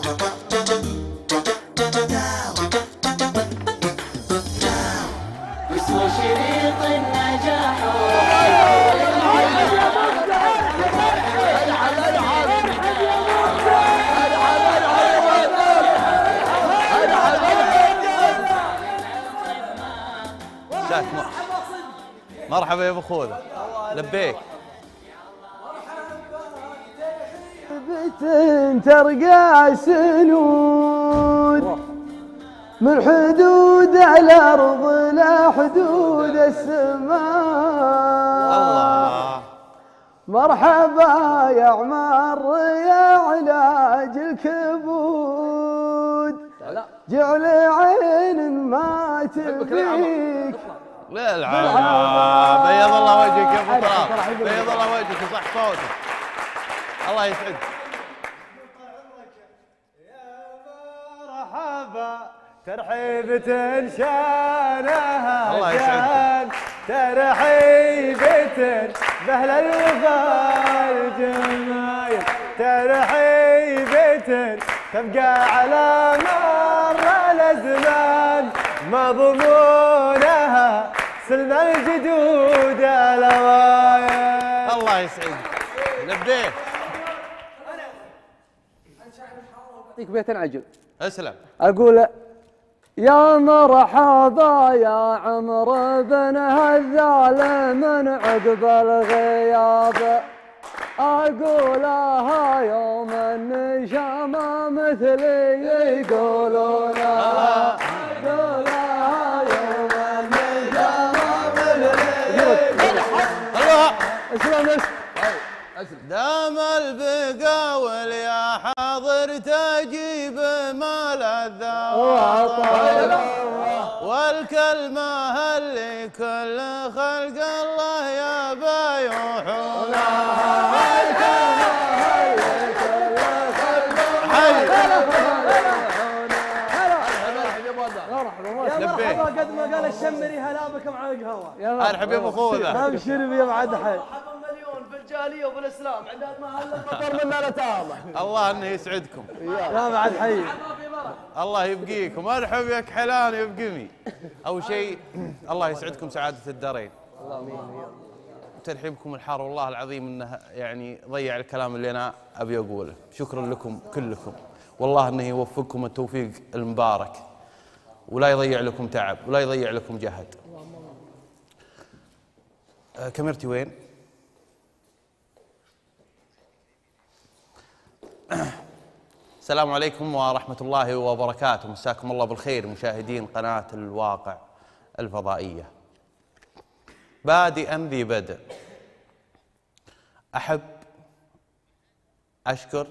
اسمه شريط النجاح. مرحبا يا ابو خوذه، لبيك. ترقى سنود من حدود الارض لحدود السماء. الله مرحبا يا عمر يا علاج الكبود، جعل عين ما تبيك. لا العافية، بيض الله وجهك يا ابو طلال، بيض الله وجهك وصح صوتك، الله يسعدك. يا مرحبا ترحيبة شانها الله يسعدك، ترحيبة بأهل الوفا الجمايل، ترحيبة تبقى على مر الأزمان، مضمونها سلم الجدود الأوائل. الله يسعدك، لبيك. أعطيك بيت عجل. اسلم. أقول يا مرحبا يا عمر بن هذال من عقب الغياب، أقولها يوم النشامة مثلي يقولونها، أقولها يوم النشامة مثلي يقولونها. اسلم دام البقاول يا حاضر تجيب ملذة والكلمة اللي كل خلق الله يا بيوحونها. يا مرحبا قد ما قال الشمري هلا بك مع القهوة. ارحب يا ابو خوذه. ابشر بي بعد حي. بالجاليه وبالاسلام عندنا ما هلا المطر من لا تامه. الله انه يسعدكم. لا بعد حي. الله يبقيكم، ارحب يا كحلان يا بقمي. اول شيء الله يسعدكم سعاده الدارين. اللهم ترحيبكم الحار والله العظيم انه يعني ضيع الكلام اللي انا ابي اقوله. شكرا لكم كلكم، والله انه يوفقكم التوفيق المبارك ولا يضيع لكم تعب ولا يضيع لكم جهد. كاميرتي وين؟ السلام عليكم ورحمة الله وبركاته، مساكم الله بالخير مشاهدين قناة الواقع الفضائية. بادئا ذي بدء، أحب أشكر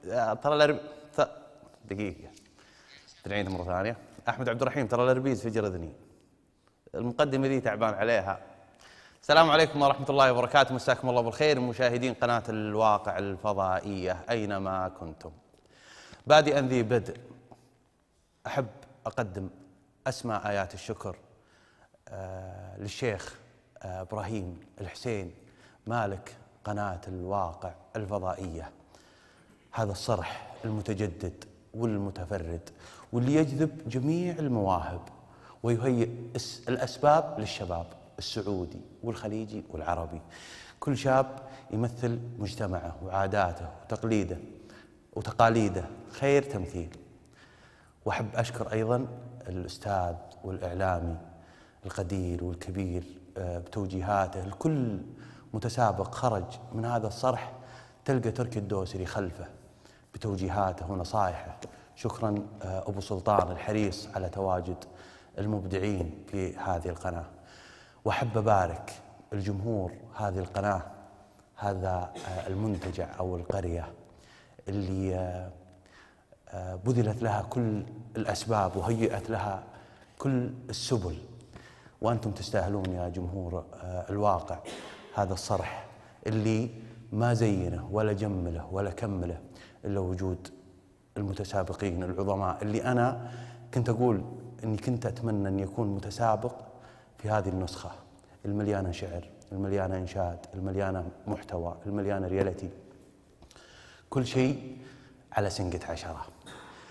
دقيقة نعيد مرة ثانية. أحمد عبد الرحيم ترى الأربيز فجر أذني، المقدمة ذي تعبان عليها. السلام عليكم ورحمة الله وبركاته، مساكم الله بالخير مشاهدين قناة الواقع الفضائية أينما كنتم. بادئا ذي بدء، أحب أقدم أسمى آيات الشكر للشيخ إبراهيم الحسين مالك قناة الواقع الفضائية، هذا الصرح المتجدد والمتفرد واللي يجذب جميع المواهب ويهيئ الأسباب للشباب السعودي والخليجي والعربي. كل شاب يمثل مجتمعه وعاداته وتقليده وتقاليده خير تمثيل. وأحب أشكر أيضا الأستاذ والإعلامي القدير والكبير بتوجيهاته لكل متسابق خرج من هذا الصرح، تلقى تركي الدوسري خلفه بتوجيهاته ونصائحه. شكرا أبو سلطان الحريص على تواجد المبدعين في هذه القناة. وأحب أبارك الجمهور هذه القناة، هذا المنتجع أو القرية اللي بذلت لها كل الأسباب وهيئت لها كل السبل، وأنتم تستاهلون يا جمهور الواقع هذا الصرح اللي ما زينه ولا جمله ولا كمله إلا وجود المتسابقين العظماء اللي أنا كنت أقول أني كنت أتمنى أن يكون متسابق في هذه النسخة المليانة شعر، المليانة إنشاد، المليانة محتوى، المليانة رياليتي، كل شيء على سنقة 10.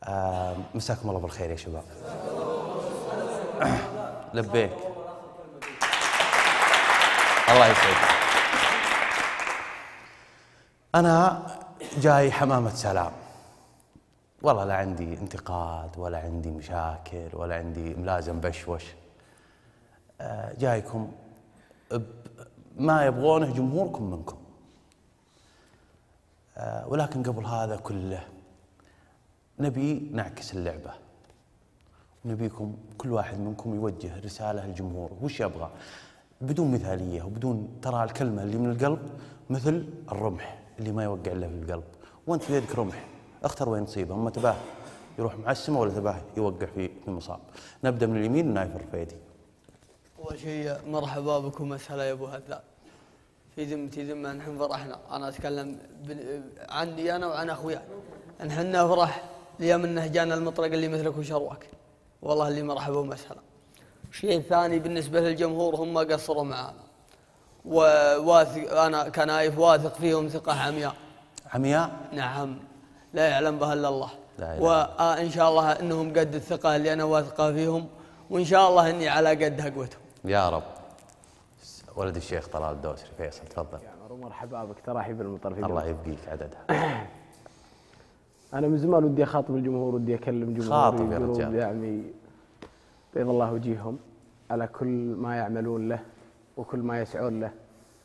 مساكم الله بالخير يا شباب. لبيك. الله يسعدك. أنا جاي حمامة سلام، والله لا عندي انتقاد ولا عندي مشاكل ولا عندي ملازم بشوش. جايكم ما يبغونه جمهوركم منكم. ولكن قبل هذا كله نبي نعكس اللعبة، نبيكم كل واحد منكم يوجه رسالة للجمهور وش يبغى بدون مثالية وبدون، ترى الكلمة اللي من القلب مثل الرمح اللي ما يوقع إلا في القلب، وأنت في يدك رمح اختر وين تصيبه، أما تباه يروح معسمة ولا تباه يوقع في المصاب. نبدأ من اليمين نايف الرفيدي. أول شيء مرحبا بكم، مسهلا يا أبو هذا. في ذمتي ذمة نحن فرحنا، أنا أتكلم عني أنا وعن أخوياي، نحن فرح ليوم أنه جانا المطرق اللي مثلك وشرواك، والله اللي مرحبا ومسهلا. الشيء الثاني بالنسبة للجمهور هم قصروا معانا، وواثق أنا كنايف واثق فيهم ثقة عمياء. عمياء؟ نعم، لا يعلم بها إلا الله. لا وإن شاء الله إنهم قد الثقة اللي أنا واثقة فيهم، وإن شاء الله إني على قد هقوتهم يا رب. ولد الشيخ طلال الدوسري فيصل تفضل. يا عمر مرحبا بك، ترحيب بالمطرفين. الله يبقيك عددها. انا من زمان ودي اخاطب الجمهور، ودي اكلم جمهوري. خاطب يا رجال. يعني بيض الله وجيههم على كل ما يعملون له وكل ما يسعون له،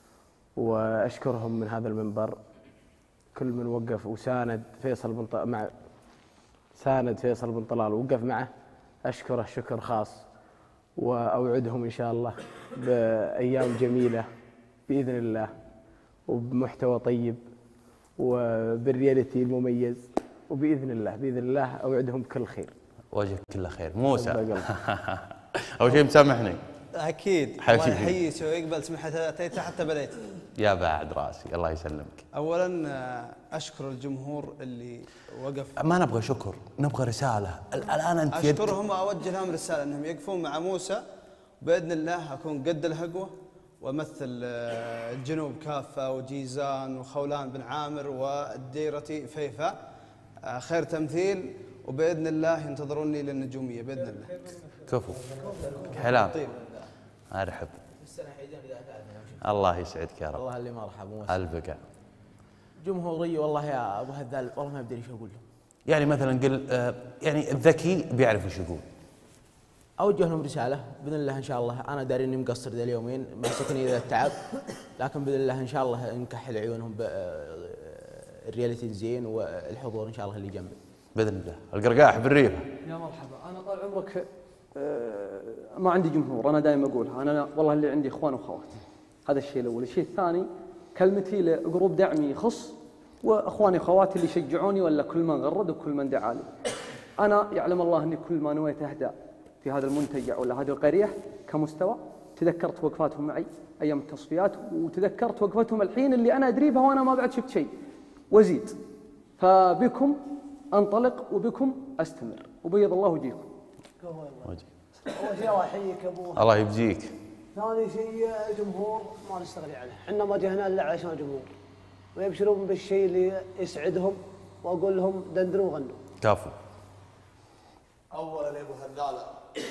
واشكرهم من هذا المنبر كل من وقف وساند فيصل بن ساند فيصل بن طلال ووقف معه، اشكره شكر خاص، واوعدهم ان شاء الله بايام جميله باذن الله، وبمحتوى طيب وبالرياليتي المميز، وباذن الله اوعدهم كل خير. وجهك كله خير. موسى. اول شيء مسامحني. اكيد. الله يحييك ويقبل سمحته، اتيت حتى بديت. يا بعد راسي الله يسلمك. اولا اشكر الجمهور اللي وقف. ما نبغى شكر، نبغى رساله. الان انت اشكرهم واوجه لهم رساله انهم يقفون مع موسى، باذن الله اكون قد الهقوه وامثل الجنوب كافه وجيزان وخولان بن عامر والديرة فيفا خير تمثيل، وباذن الله ينتظروني للنجوميه باذن الله. كفو حلال. ارحب. الله يسعدك يا رب. والله اللي مرحبا. البقاء. جمهوري والله يا ابو هذال والله ما ادري ايش اقول لهم. يعني مثلا قل يعني الذكي بيعرف ايش يقول. اوجه لهم رساله باذن الله ان شاء الله. انا داري اني مقصر ذا اليومين ماسكني ذا التعب، لكن باذن الله ان شاء الله نكحل عيونهم بالرياليتي زين والحضور ان شاء الله اللي جنبي باذن الله. القرقاح بالريفه. يا مرحبا. انا طال عمرك ما عندي جمهور، انا دائما اقولها، انا والله اللي عندي اخوان واخوات. هذا الشيء الاول. الشيء الثاني كلمتي لجروب دعمي يخص واخواني واخواتي اللي شجعوني ولا كل من غرد وكل من دعا لي. انا يعلم الله اني كل ما نويت اهدى في هذا المنتجع ولا هذه القريه كمستوى، تذكرت وقفاتهم معي ايام التصفيات، وتذكرت وقفتهم الحين اللي انا ادري بها وانا ما بعد شفت شيء، وازيد. فبكم انطلق وبكم استمر، وبيض الله وجهكم. اول شيء الله يحييك ابو. الله يبجيك. ثاني شيء الجمهور ما نستغني عنه، احنا ما جهنا الا عشان الجمهور، ويبشرون بالشيء اللي يسعدهم، واقول لهم دندنوا وغنوا. كفو. اولا يا ابو هذاله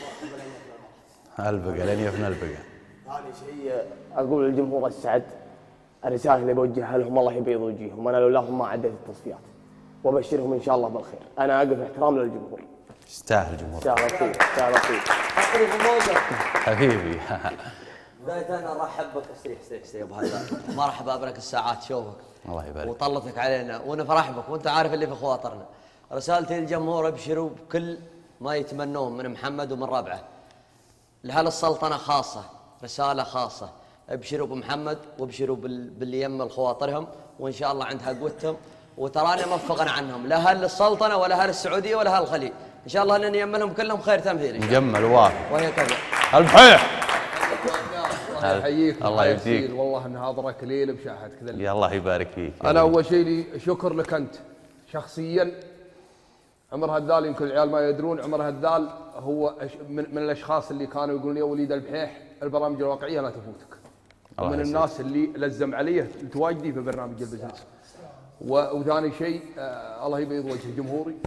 البقى لين يفنى البقى. ثاني شيء اقول للجمهور السعد، الرساله اللي بوجهها لهم الله يبيض وجيههم، انا لولاهم ما عديت التصفيات، وابشرهم ان شاء الله بالخير. انا اقف احترام للجمهور. يستاهل الجمهور. يستاهل فيه يستاهل فيه. حبيبي. بداية أنا أرحب بك. استريح يا أبو هذا. مرحبا بك الساعات شوفك. الله يبارك. وطلتك علينا ونفرح بك، وأنت عارف اللي في خواطرنا. رسالتي للجمهور ابشروا بكل ما يتمنون من محمد ومن ربعه. لهذا السلطنة خاصة، رسالة خاصة. ابشروا بمحمد وابشروا باللي يم الخواطرهم، وإن شاء الله عند قوتهم، وتراني موفقا عنهم، لا هل السلطنة ولا هل السعودية ولا هل الخليج. إن شاء الله أنني يملهم كلهم خير تمثيل. مجمل وافي. وهي كذا. البحيح. الله يحييك. الله يجزيك. والله نهاضرك ليل بشاحة كذا. يا الله يبارك فيك. أنا أول شيء لي شكر لك أنت شخصيا. عمر هذال يمكن العيال ما يدرون، عمر هذال هو من الأشخاص اللي كانوا يقولون يا وليد البحيح البرامج الواقعية لا تفوتك. ومن الناس اللي لزم علي تواجدي في برنامج البزنس. وثاني شيء الله يبيض وجه جمهوري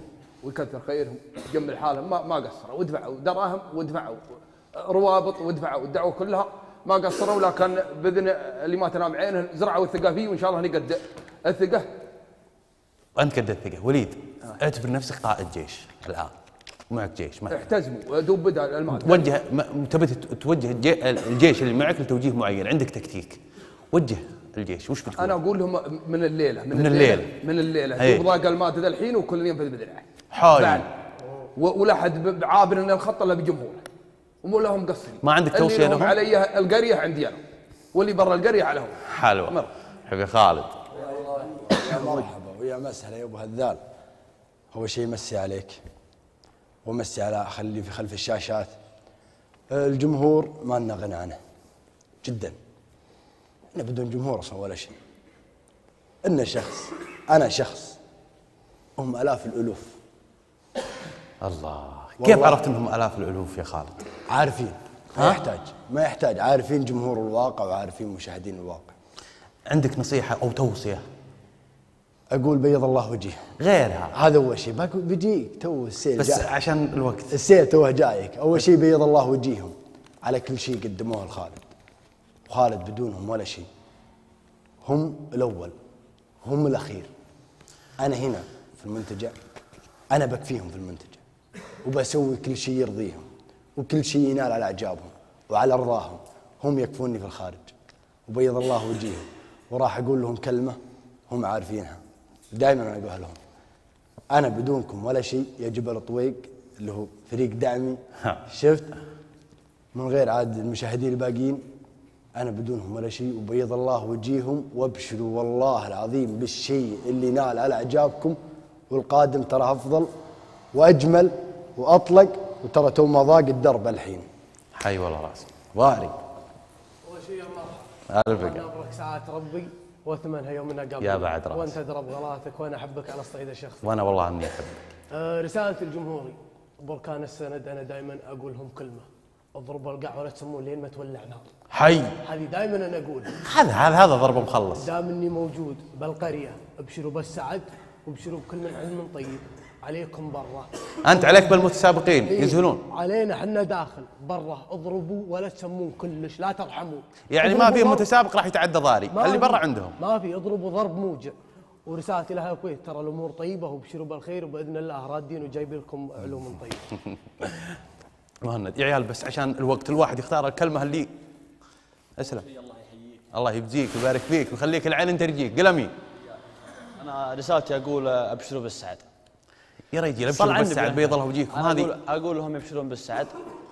ويكثر خيرهم جنب حالهم ما قصروا ودفعوا دراهم ودفعوا روابط ودفعوا الدعوه كلها ما قصروا، لكن باذن اللي ما تنام عينه زرعوا الثقه فيه، وان شاء الله نقد الثقه. وانت قد الثقه. وليد اعتبر نفسك قائد جيش الان، معك جيش مثلا، احتزموا دوب بدا المال، وجه تبي توجه الجيش اللي معك لتوجيه معين، عندك تكتيك، وجه الجيش وش بتقول؟ انا اقول لهم من الليله من الليله أيه. شوف ضاق المات ذا الحين وكل ينفذ بدرعه حاول ولا حد عابر ان الخط الا بجمهوره ومو لهم مقصرين. ما عندك توصيه لهم؟ علي القريه عندي انا، واللي برا القريه عليهم. حلوه. حبيبي خالد. يا مرحبا ويا مسهلا يا ابو هذال. اول شيء مسي عليك ومسي على خلي في خلف الشاشات. الجمهور ما لنا غنى عنه جدا. احنا بدون جمهور اصلا ولا شيء. انا شخص هم الاف الالوف. الله، كيف عرفت انهم الاف الالوف يا خالد؟ عارفين، ما يحتاج عارفين جمهور الواقع وعارفين مشاهدين الواقع. عندك نصيحه او توصيه؟ اقول بيض الله وجهه. غيرها هذا اول شيء. بيجيك تو السيل بس جاي. عشان الوقت السيل توه جايك. اول شيء بيض الله وجيههم على كل شيء قدموه لخالد، وخالد بدونهم ولا شيء. هم الاول هم الاخير. انا هنا في المنتجع انا بكفيهم في المنتجع وبسوي كل شيء يرضيهم وكل شيء ينال على اعجابهم وعلى رضاهم. هم يكفوني في الخارج وبيض الله وجيههم. وراح اقول لهم كلمه هم عارفينها دائما انا اقولها لهم. انا بدونكم ولا شيء يا جبل طويق اللي هو فريق دعمي. شفت من غير عاد المشاهدين الباقيين انا بدونهم ولا شيء. وبيض الله وجيههم وابشروا والله العظيم بالشيء اللي نال على اعجابكم. والقادم ترى افضل واجمل واطلق. وترى تو ما ضاق الدرب الحين. حي والله راسي ظاهري. اول شيء يا مرحبا. البقى نبرك ساعات ربي واتمنى يومنا قبل. يا بعد راسي. وانت ادرى بغلاتك وانا احبك على الصعيد الشخصي. وانا والله اني احبك. رسالة الجمهوري بركان السند انا دائما اقول لهم كلمه: اضربوا القاع ولا تسمون لين ما تولع نار. حي. هذه دائما انا اقولها. هذا ضرب مخلص. دام اني موجود بالقريه ابشروا بالسعد وابشروا بكل من علم طيب. عليكم برا. انت عليك بالمتسابقين يزهلون. علينا احنا داخل برا اضربوا ولا تسمون كلش لا ترحمون. يعني ما في متسابق راح يتعدى ضاري، اللي برا عندهم. ما في، اضربوا ضرب موجع. ورسالتي لها الكويت ترى الامور طيبه وابشروا بالخير وباذن الله رادين وجايبين لكم علوم طيبه. مهند يا عيال بس عشان الوقت الواحد يختار الكلمه اللي اسلم. الله يجزيك ويبارك فيك ويخليك العين ترجيك. قلمي. انا رسالتي اقول ابشروا بالسعد. يا رجال ابشروا بالسعد بيض الله وجيهكم. هذه اقول لهم يبشرون بالسعد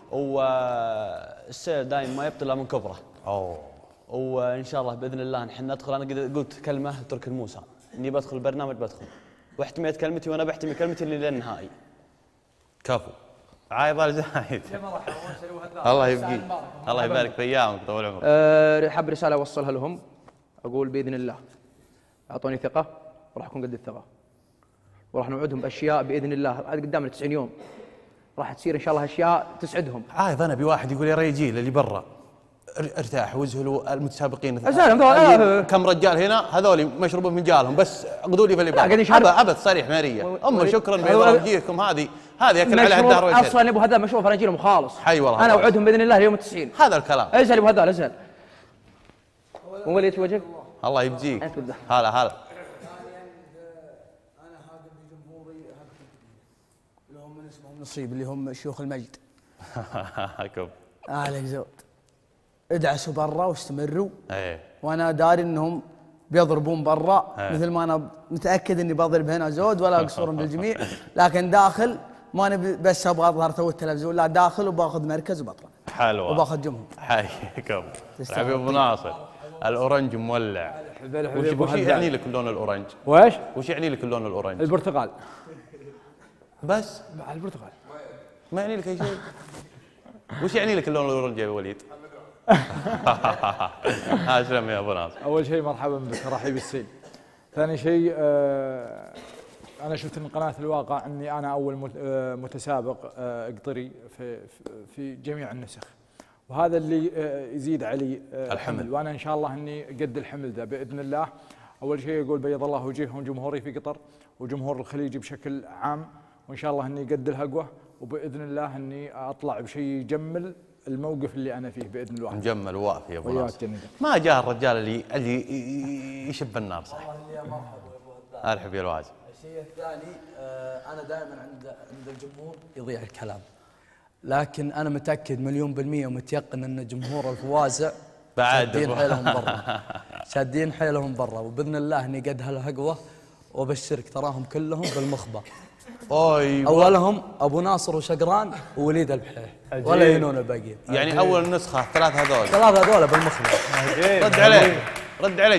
والسير دائما ما يبطل من كبره. وان شاء الله باذن الله نحن ندخل. انا قد قلت كلمه لتركي الموسى اني بدخل البرنامج بدخل واحتميت كلمتي وانا بحتمي كلمتي اللي للنهائي. كفو. عايض الزايد. الله يبقيك. الله يبارك في ايامك طول عمرك. حاب رساله اوصلها لهم. اقول باذن الله اعطوني ثقه وراح اكون قد الثقه وراح نوعدهم باشياء باذن الله. قدامنا 90 يوم راح تصير ان شاء الله اشياء تسعدهم. عايض انا بواحد يقول يا رجال اللي برا ارتاح وازهلوا المتسابقين. ازهلهم كم رجال هنا هذول مشروبهم من جالهم بس اقضوا لي في اللي برا. ابد صريح ماريه. شكرا بيض الله وجيهكم. هذه اكل عليها الدهر والشر. اصلا يا ابو هذا مشروب فراجيلهم خالص. حي والله. انا اوعدهم باذن الله اليوم 90. هذا الكلام. ازهل يا ابو هذا ازهل. وليت وجهك. الله يجزيك. هلا لهم من اسمهم نصيب اللي هم شيوخ المجد. كم عليك زود. ادعسوا برا واستمروا. ايه. وانا داري انهم بيضربون برا. مثل ما انا متاكد اني بضرب هنا زود ولا اقصرهم بالجميع. لكن داخل ما انا بس ابغى اظهر تو التلفزيون، لا داخل وباخذ مركز وبطلع. حلوه. وباخذ جمهور. حيكم. حبيب ابو ناصر. الاورنج مولع. وش يعني لك اللون الاورنج؟ وش يعني لك اللون الاورنج؟ البرتقال. بس؟ البرتقال. ما يعني لك اي شيء؟ وش يعني لك اللون الاورنج يا وليد؟ اسلم يا ابو ناصر. اول شيء مرحبا بك رحيب السيل. ثاني شيء انا شفت من قناه الواقع اني انا اول متسابق اقطري في جميع النسخ، وهذا اللي يزيد علي الحمل، وانا ان شاء الله اني قد الحمل ذا باذن الله. اول شيء يقول بيض الله وجيههم جمهوري في قطر وجمهور الخليج بشكل عام، وان شاء الله اني قد الهقوه، وباذن الله اني اطلع بشيء يجمل الموقف اللي انا فيه باذن الله. مجمل ووافي يا ابو ناصر. ما جاء الرجال اللي يشب النار صح. ارحب يا الواجب. الشيء الثاني انا دائما عند الجمهور يضيع الكلام، لكن انا متاكد 100% ومتيقن ان جمهور الفوازع بعد شادين حيلهم برا، شادين حيلهم برا، وباذن الله اني قد هالهقوه، وابشرك تراهم كلهم بالمخبه. أيوة. اولهم ابو ناصر وشقران ووليد البحيح ولا يهنون الباقيين. يعني اول نسخه ثلاث هذول بالمخبه. رد عليه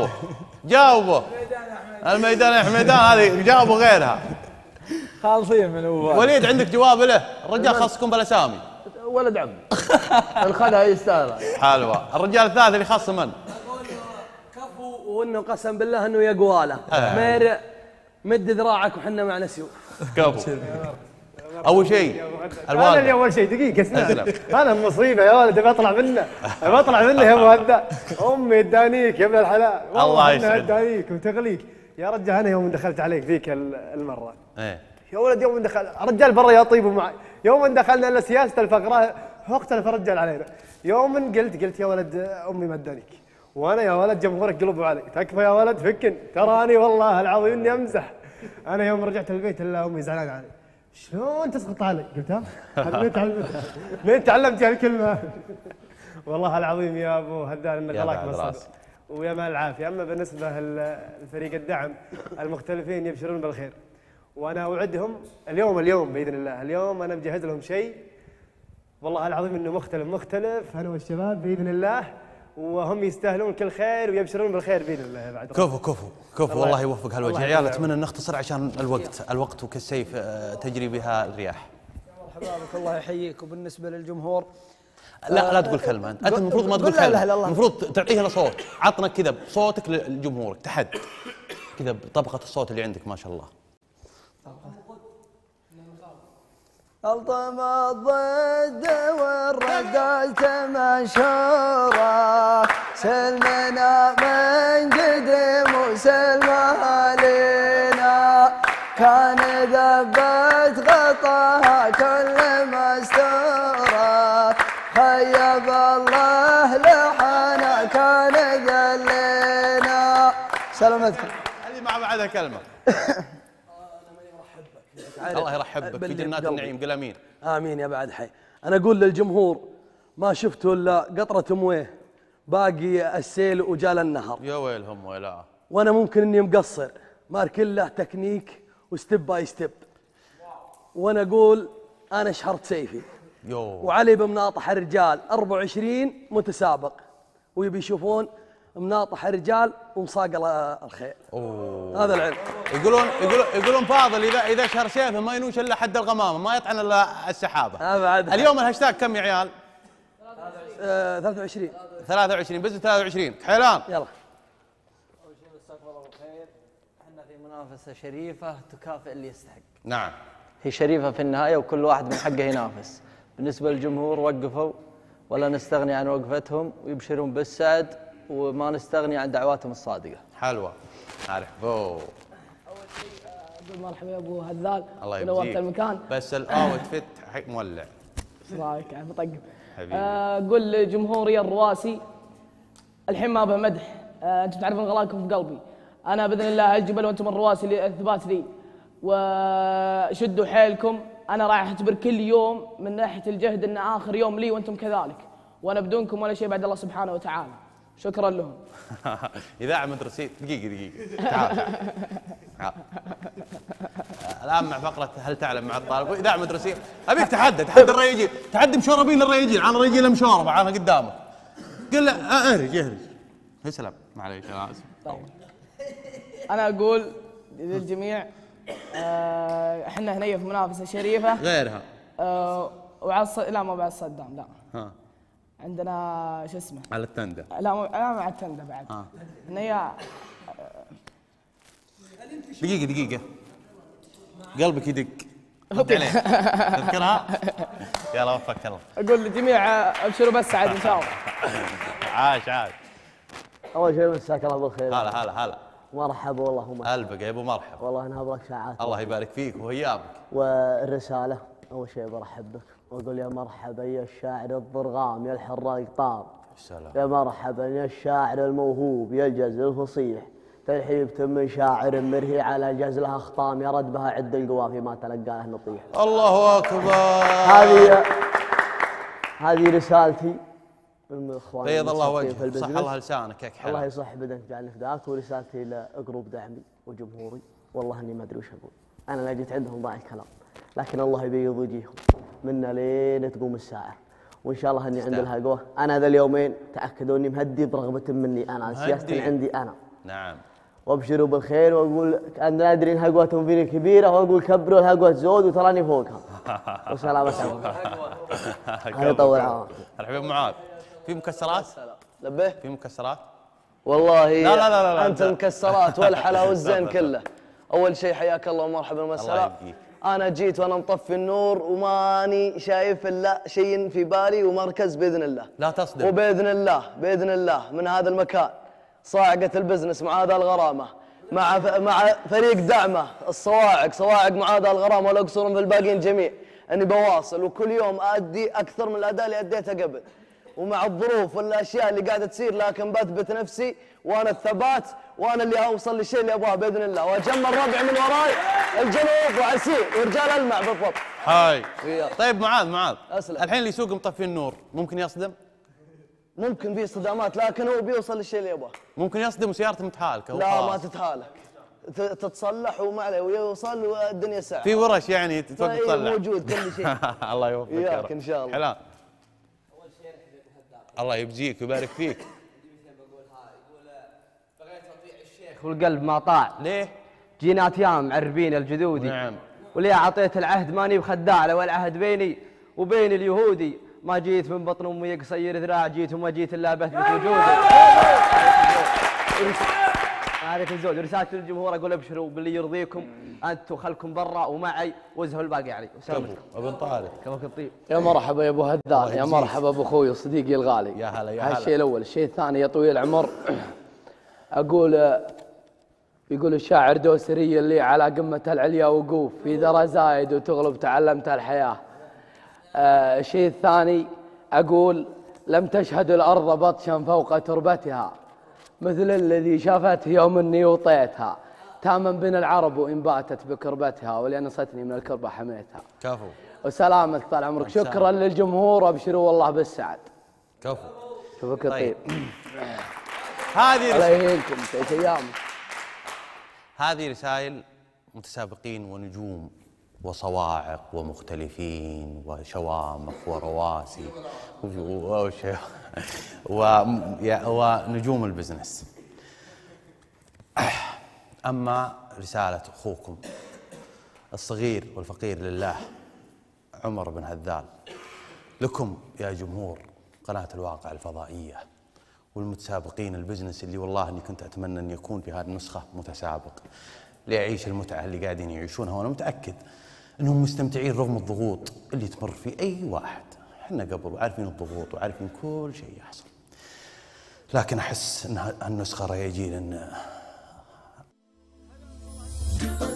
جاوبه الميدان يا حميدان هذه جاوبوا غيرها خالصين من اول. وليد عندك جواب له؟ الرجال خصكم بالاسامي. ولد عمي الخدها يستاهل. حلوه. الرجال الثالث اللي خص من؟ كفو، وانه قسم بالله انه يقواله مير مد ذراعك وحنا معنا سيوف. كفو. اول شيء انا اللي اول شيء دقيقه اسمع، انا المصيبه يا ولد بطلع منه يا ابو هذا. امي ادانيك يا ابن الحلال الله يسعدك. ادانيك وتغليك يا رجال. انا يوم دخلت عليك ذيك المره ايه يا ولد، يوم دخل رجال برا يا طيب معي، يوم دخلنا على سياسه الفقره اختلف الرجال علينا. يوم قلت يا ولد امي ما ادانيك، وانا يا ولد جمهورك قلبوا علي. تكفى يا ولد فكن، تراني والله العظيم اني امزح. انا يوم رجعت البيت الا امي زعلانه علي. شلون تسقط علي؟ قلت ها؟ من تعلمت هالكلمه؟ والله العظيم يا ابو هدان انك غلاك بالصدر ويا مال العافيه. اما بالنسبه لفريق الدعم المختلفين يبشرون بالخير، وانا اوعدهم اليوم باذن الله. اليوم انا مجهز لهم شيء والله العظيم انه مختلف انا والشباب باذن الله، وهم يستاهلون كل خير ويبشرون بالخير باذن الله. يا بعد كفو والله يوفق هالوجه. عيال اتمنى نختصر عشان الوقت وكالسيف تجري بها الرياح. مرحبا بك، الله يحييك. وبالنسبه للجمهور لا تقول كلمه انت المفروض ما تقول كلمه، المفروض تعطيها صوت. عطنا كذا بصوتك لجمهورك تحد كذا بطبقه الصوت اللي عندك ما شاء الله. الطم الضد والردات مشهورة، سلمنا من قديم وسلمها لنا، كان ذبت غطاها كل مستورة، خيب الله لحنا كان ذلنا. سلامتكم. اللي ما بعدها كلمه. الله يرحب بك في جنات النعيم. قل امين. امين يا بعد حي. انا اقول للجمهور ما شفتوا الا قطره مويه، باقي السيل وجال النهر. يا ويلهم ويلا. وانا ممكن اني مقصر، مار كله تكنيك وستيب باي ستيب. وانا اقول انا شحرت سيفي وعلي بمناطح الرجال 24 متسابق، ويبي يشوفون مناطح الرجال ومصاقل الخيل. هذا العلم. يقولون فاضل اذا شهر سيفه ما ينوش الا حد الغمامه، ما يطعن الا السحابه. اليوم الهاشتاج كم يا عيال؟ 23 بس 23 حيلان. يلا. اول شيء استغفر الله بالخير، احنا في منافسه شريفه تكافئ اللي يستحق. نعم. هي شريفه في النهايه وكل واحد من حقه ينافس. بالنسبه للجمهور وقفوا ولا نستغني عن وقفتهم ويبشرون بالسعد، وما نستغني عن دعواتهم الصادقه. حلوه. عارف اول شيء اقول مرحبا يا ابو هذال. الله نورت يبارك المكان. بس الاوتفيت مولع. ايش رايك؟ يعني مطقم. حبيبي. اقول لجمهوري الرواسي الحين ما به مدح، انتم تعرفون غلاكم في قلبي. انا باذن الله الجبل وانتم الرواسي الاثبات لي، وشدوا حيلكم. انا راح اعتبر كل يوم من ناحيه الجهد انه اخر يوم لي وانتم كذلك، وانا بدونكم ولا شيء بعد الله سبحانه وتعالى. شكرا لهم. اذاعه مدرسيه. دقيقه تعال. الان مع فقره هل تعلم مع الطالب اذاعه مدرسيه. ابيك تحدى الرياجيل، تحدي مشوربين للرياجيل. انا رياجيل مشورب انا قدامك. قل له اهرج اسلم. معليش انا اسف. انا اقول للجميع احنا هنا في منافسه شريفه غيرها. لا ما بعد صدام لا. ها. عندنا شو اسمه؟ على التندة. لا مع التندة بعد. هنا دقيقة قلبك يدق. رد عليه. تذكرها؟ يلا وفقك الله. اقول للجميع ابشروا بالسعد ان شاء الله. عاش. اول شيء مساك الله بالخير. هلا مرحبا والله ومرحبا. البق يا ابو مرحبا. والله انها لك ساعات. الله يبارك فيك وهيامك. والرساله اول شيء برحب بك واقول يا مرحبا يا الشاعر الضرغام يا الحراق طار. السلام. يا مرحبا يا الشاعر الموهوب يا الجزل الفصيح. ترحيبة من شاعر مرهي على جزلها اخطام يا ردبها عد القوافي ما تلقاه نطيح. الله اكبر. هذه رسالتي من اخواني. بيض الله وجهك صح الله لسانك يا الله يصح بدنك جعلني فداك. ورسالتي لجروب دعمي وجمهوري والله اني ما ادري وش اقول. انا لا جيت عندهم ضاع الكلام لكن الله يبيض وجيههم منا لين تقوم الساعه وان شاء الله اني عند الهقوه. انا هذا اليومين تاكدوا اني مهدي برغبه مني انا سياستي عندي انا. نعم. وابشروا بالخير واقول انا ادري ان هقوتهم فيني كبيره واقول كبروا الهقوه زود وتراني فوقها. وسلامة الله يطول عمرك. الحبيب معاذ في مكسرات؟ لبيه في مكسرات؟ والله لا لا لا لا انت المكسرات والحلا والزين كله. اول شيء حياك الله ومرحبا ومساء. انا جيت وانا مطفي النور وماني شايف الا شيء في بالي ومركز باذن الله. لا تصدم. وباذن الله باذن الله من هذا المكان صاعقة البزنس معاذ الغرامه مع فريق دعمه الصواعق صواعق معاذ الغرامه ولا قصور في الباقيين جميع اني بواصل وكل يوم ادي اكثر من الاداء اللي اديته قبل ومع الظروف والاشياء اللي قاعده تصير لكن بثبت نفسي وانا الثبات وانا اللي اوصل للشيء اللي ابغاه باذن الله واجمع الربع من وراي الجنوب وعسير ورجال المع بالضبط. هاي طيب معاذ أسلم. الحين اللي يسوق مطفي النور ممكن يصدم؟ ممكن في صدامات لكن هو بيوصل للشيء اللي يبغاه. ممكن يصدم وسيارته متهالكه. لا ما تتهالك تتصلح وما عليه ويوصل والدنيا ساعه. في ورش يعني توقف تصلح. موجود كل شيء. الله يوفقك يا رب. ان شاء الله. حلال. الله يبجيك ويبارك فيك. والقلب ما طاع. ليه؟ جينات يام معربين الجذودي. نعم. وليه اعطيت العهد ماني بخداع لو العهد بيني وبين اليهودي. ما جيت من بطن امي قصير ذراع جيت وما جيت الا بثبت وجودي. هذه الزود رسالة للجمهور اقول ابشروا باللي يرضيكم انتم خلكم برا ومعي وزهوا الباقي علي. ابن طارق كمك الطيب. يا مرحبا يا ابو هدال يا مرحبا ابو اخوي وصديقي الغالي. يا هلا يا هلا. الشيء الاول. الشيء الثاني يا طويل العمر اقول يقول الشاعر دوسري اللي على قمة العليا وقوف في ذرى زايد وتغلب تعلمت الحياة. الشيء الثاني أقول لم تشهد الأرض بطشا فوق تربتها مثل الذي شافته يوم أني وطيتها تاما بين العرب وإن باتت بكربتها ولأن صتني من الكربة حميتها. كفو. وسلامة طال عمرك. شكرا للجمهور وابشروا والله بالسعد. كفو. شوفك الطيب. هذه الله يهينكم تعيش أيام. هذه رسائل متسابقين ونجوم وصواعق ومختلفين وشوامخ ورواسي ونجوم البزنس. أما رسالة أخوكم الصغير والفقير لله عمر بن هذال لكم يا جمهور قناة الواقع الفضائية والمتسابقين البزنس اللي والله اني كنت اتمنى ان يكون في هذه النسخه متسابق ليعيش المتعه اللي قاعدين يعيشونها وانا متاكد انهم مستمتعين رغم الضغوط اللي تمر في اي واحد. احنا قبل وعارفين الضغوط وعارفين كل شيء يحصل لكن احس ان النسخه راح يجي لنا